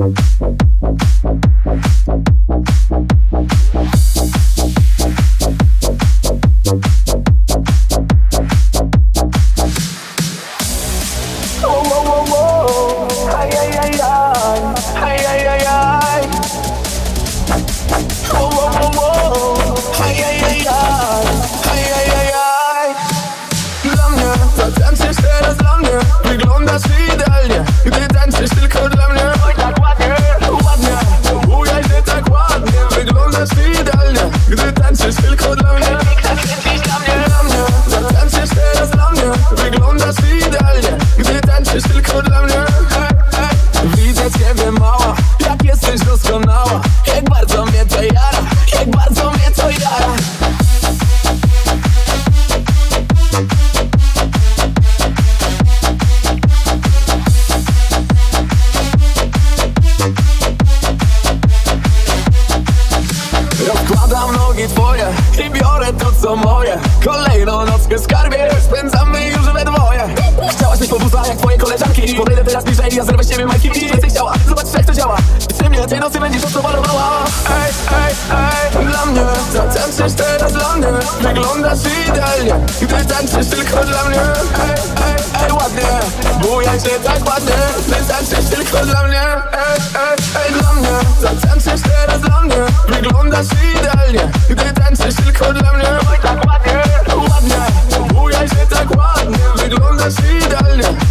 Rozkładam nogi twoje i biorę to co moje. Kolejną nockę skarbie spędzamy już we dwoje. Chciałaś mieć pobuza jak twoje koleżanki. Podejdę teraz bliżej, ja zerwę z ciebie majki. I więcej chciała, zobaczysz jak to działa. Ty mnie tej nocy będziesz ostro balowała. Ej, ej, ej, dla mnie zatańczysz teraz dla mnie. Wyglądasz idealnie, gdy tańczysz tylko dla mnie. Ej, ej, ej, ładnie, bujaj się tak ładnie. Ty tańczysz tylko dla mnie. Ej, ej, ej, dla mnie zatańczysz teraz dla mnie. Wyglądasz idealnie, gdy tańczysz tylko dla mnie. Tak ładnie, ładnie, bujaj się tak ładnie. Wyglądasz idealnie,